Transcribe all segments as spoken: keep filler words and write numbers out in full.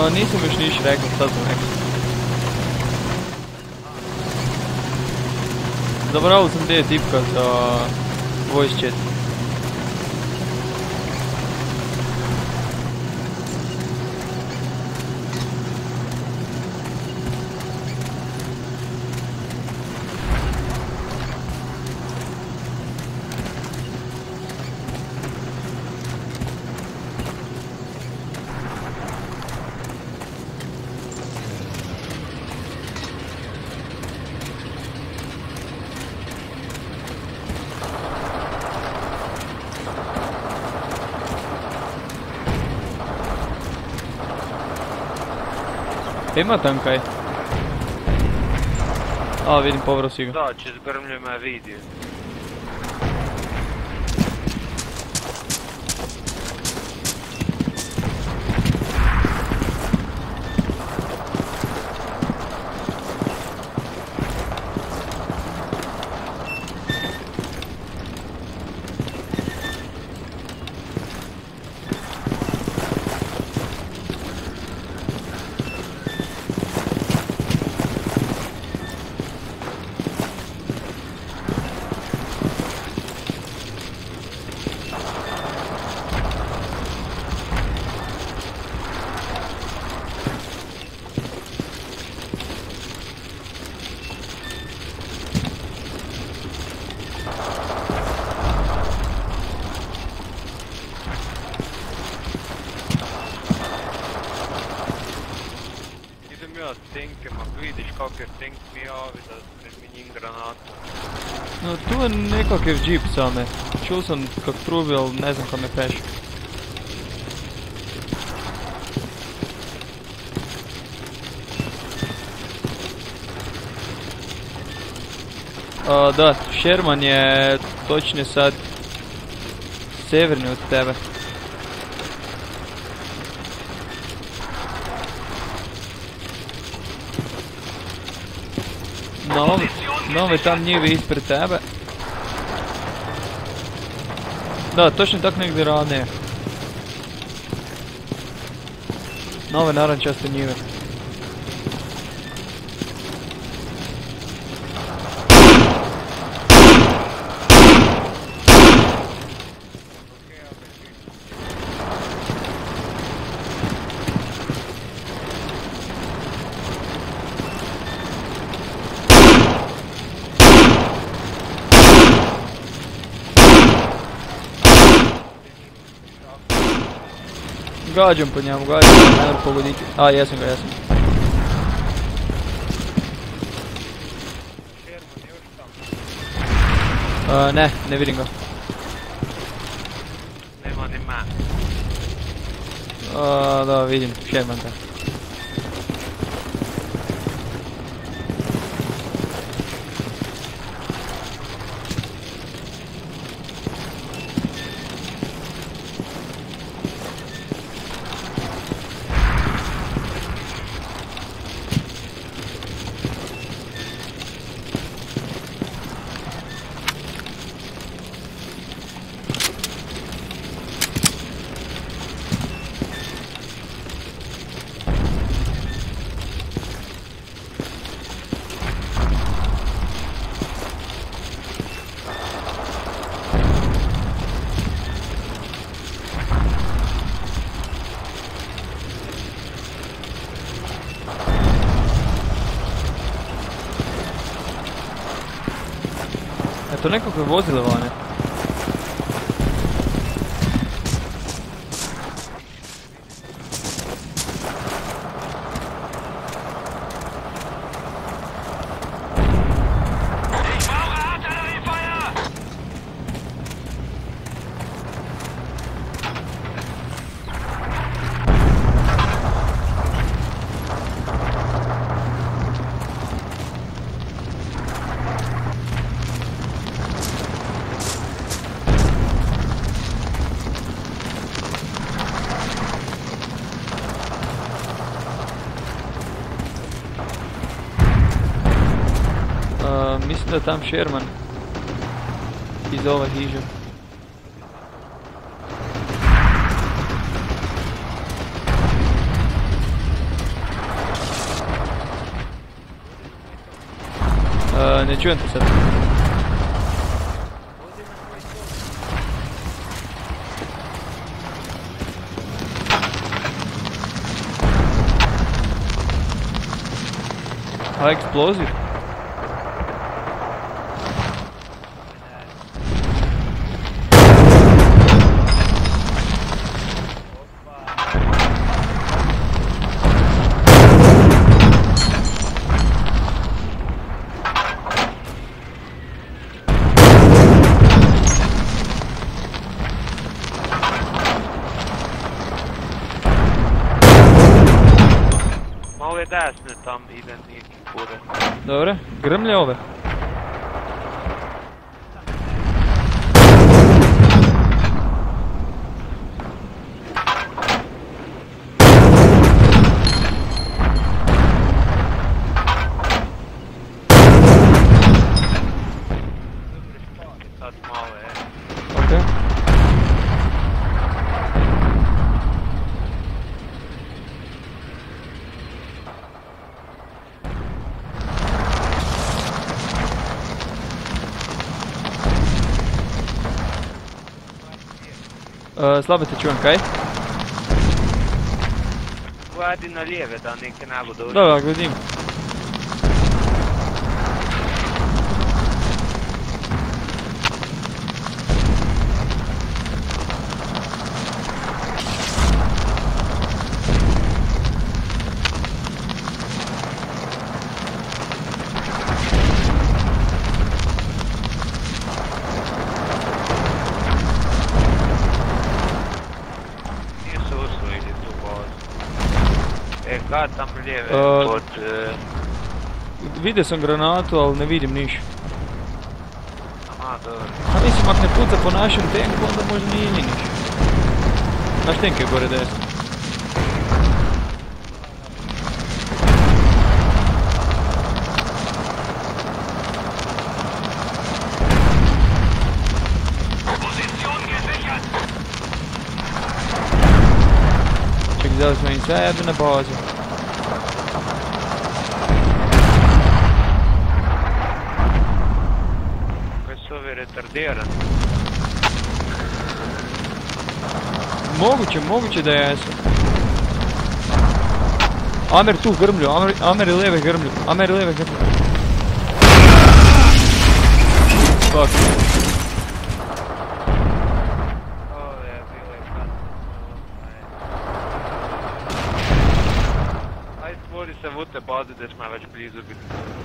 Nisam još niš rekao, sad sam rekao. Zaboravio sam gdje je tipka za voice chat. Ima tam kaj? A, vidim, povrao si ga. Da, čez grmlje me vidio. Tinkem, ako vidiš kak je tink mi javi da primenjim granatu. No, tu je nekakav džip same. Čul sam kak trubi, ali ne znam kam je peš. A, da, Sherman je točnije sad severni od tebe. Novi, novi tam njivi ispred tebe. Da, točno tak negdje ranije. Nove narančaste njive. Gađam po njemu, gađam, ne mogu pogoditi. A, jesam ga, jesam. A, ne, ne vidim ga. Nema ni man. A, da, vidim, Sherman da. To nekakve vozile vane. Mislim da je tam Sherman iz ove hiže. Ne čujem te sad. A eksplozija? Ove desne tam ide neki kure. Dobre, grmlje ove. Sad malo je. Okej. Uh, slabo te čujem, kaj? Gledi na lijeve da neke ne budu ušli. Dobro, gledim. Nisu usvojili tu bazu. E, kad tam lijeve Uh, kod... Uh, Vidio sam granatu, ali ne vidim niš. aha, dobro. A mislim, ako ne puca po našem tenku, onda možda nije ni niš. Naš tank je gore desno. Ček, vzeli smo im sebe na bazu. Koji su ovi retardirani. Moguće, moguće da jesu. Amer tu grmlju, Amer, Amer i leve grmlju, Amer i leve grmlju. Fuck. Ovo je bilo i kad. Ajde, stvori se vute baze gdje smo već blizu bili.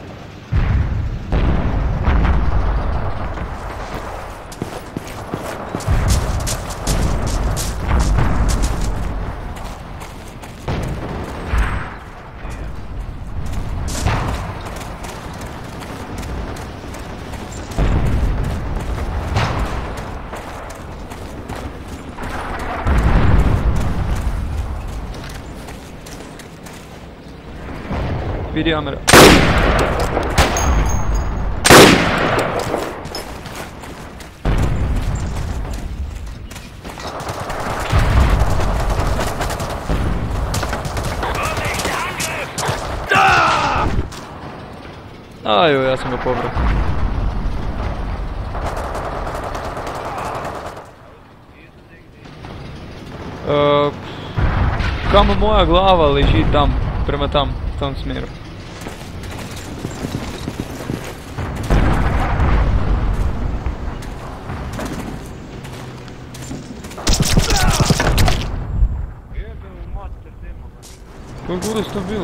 Vidi Amera. Ajo, ja sam ga pobrao. Uh, kamo moja glava leži tam, prema tam, v tom smjeru. Kako kurac to bilo?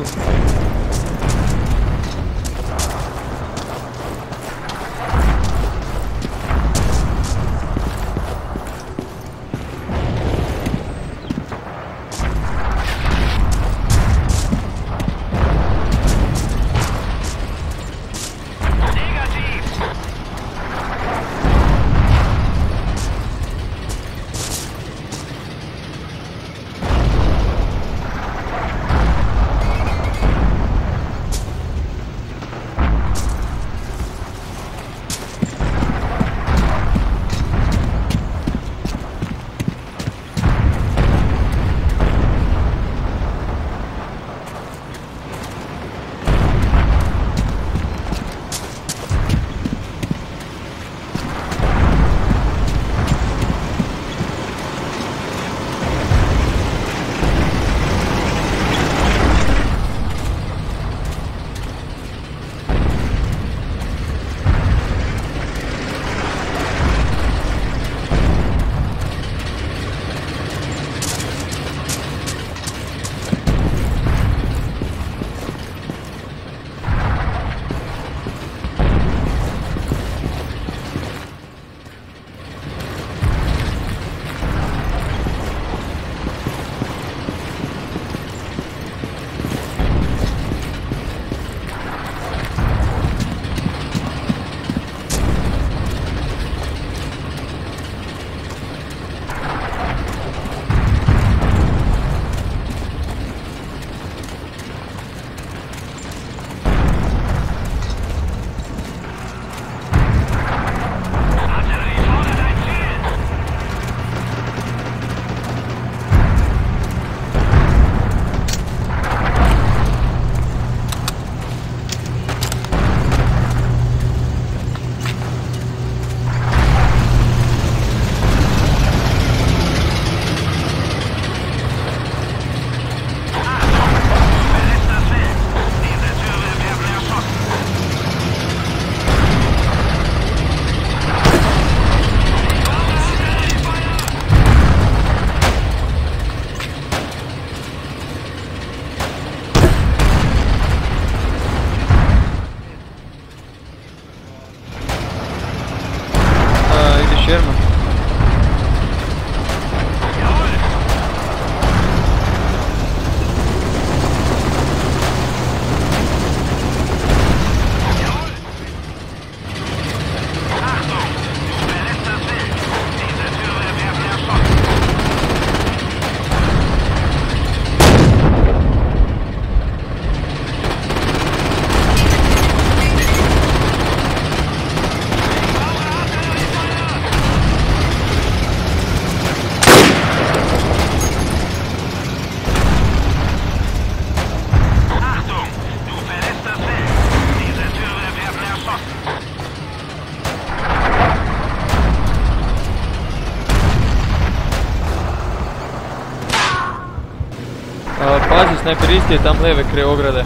A, pazi, snajper isti je tam leve kraj ograde.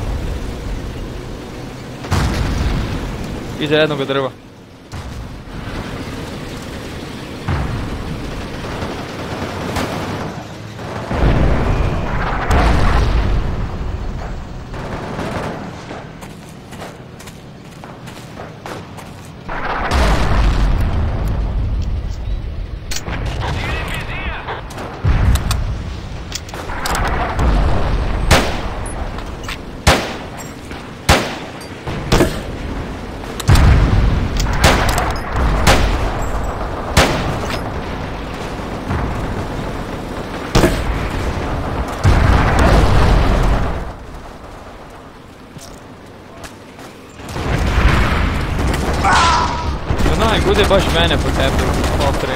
Iza jednoga drva. Bude baš mene po tebi, opre.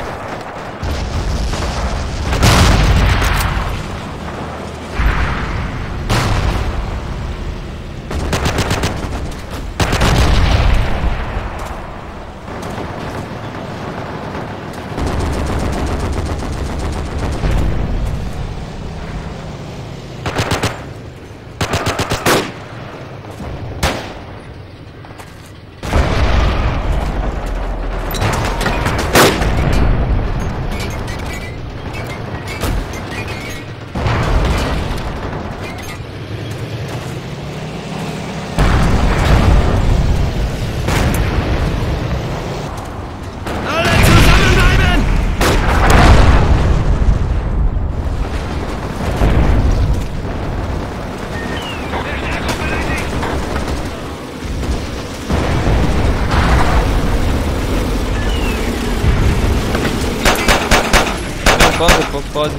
Pazi, pazi.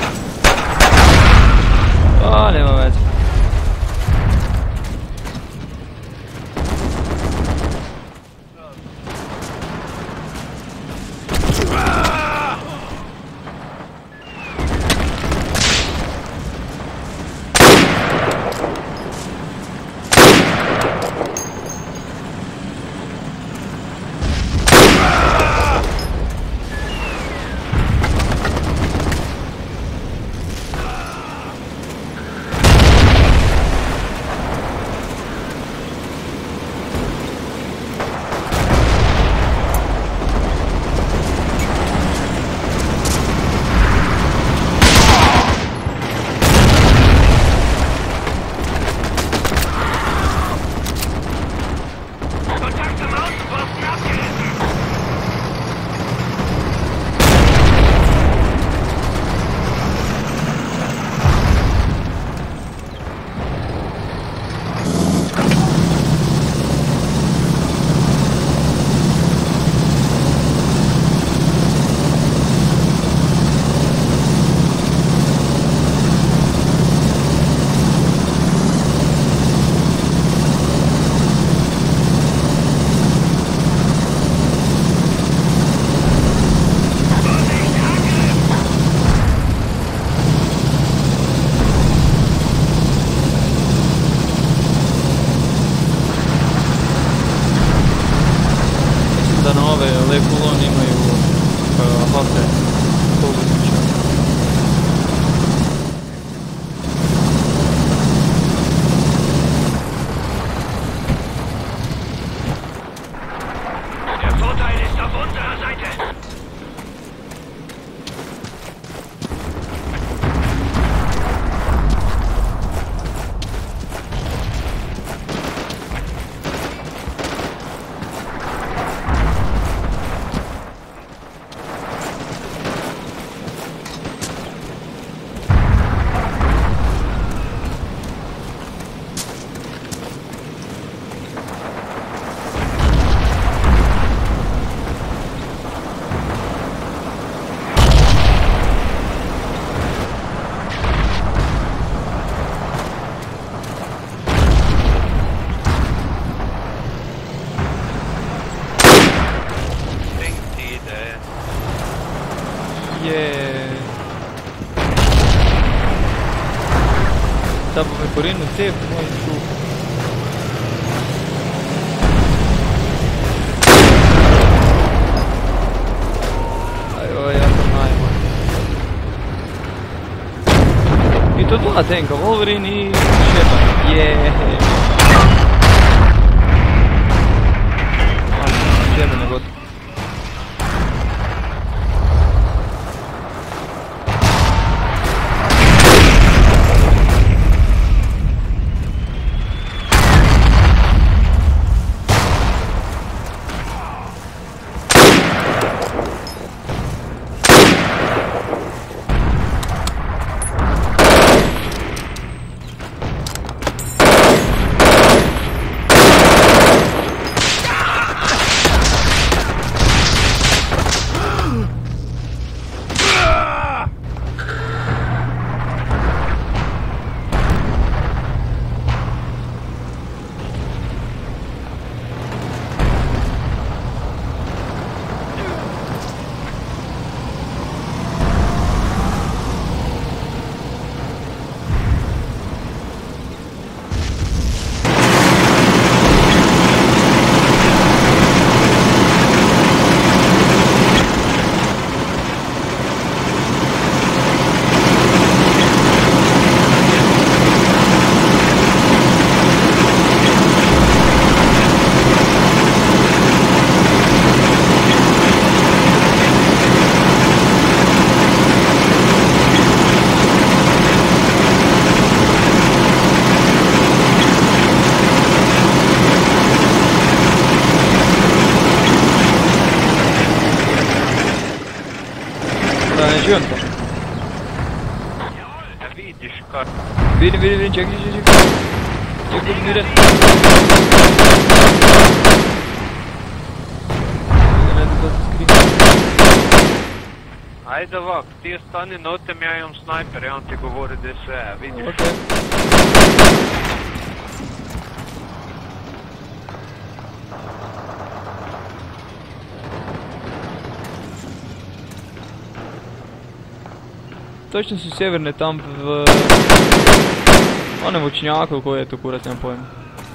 A, nema veze. Lekulon imaju uh, hotel područja. Der Vorteil ist auf unserer Seite. Stava percorrendo il tempo, poi su. Dai, vai, ormai. I to dva tenka, Wolverine i Shepard. Jeee. Sherman je gotov. Živam to. Da vidiš kak. Vidim, vidim, vidim, čekaj, čekaj, čekaj. Čekaj, vidim, vidim. Ne da to skrijem. Ajde ovak, ti ostani notem, ja imam snajper, ja vam ti govori da je sve, vidiš. Okej. Točno su sjeverne tam v onom voćnjaku koji je tu kurac, nemam pojma.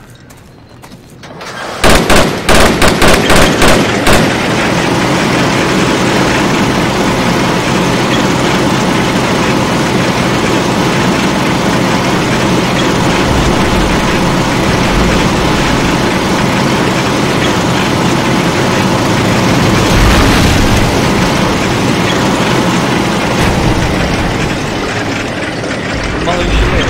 Malo više je.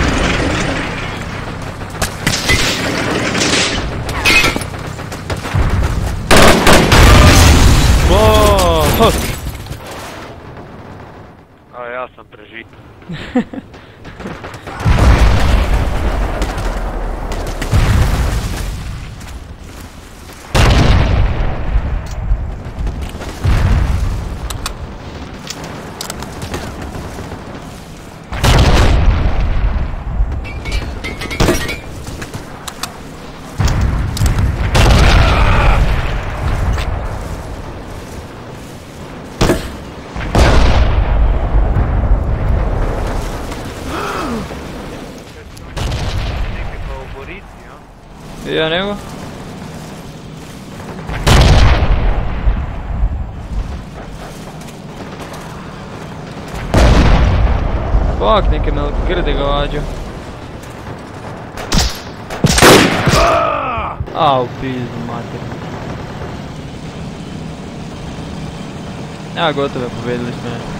Wow, fuck. A ja sam preživio. Ja nego? Fuck, neke me grde gađa. Au, pizdu mater. Ja, gotovo, pobedili smo je.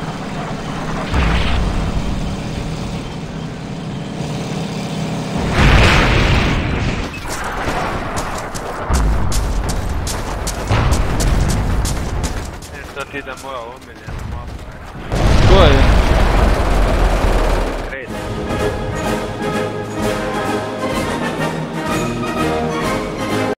Sad ide moja omiljena.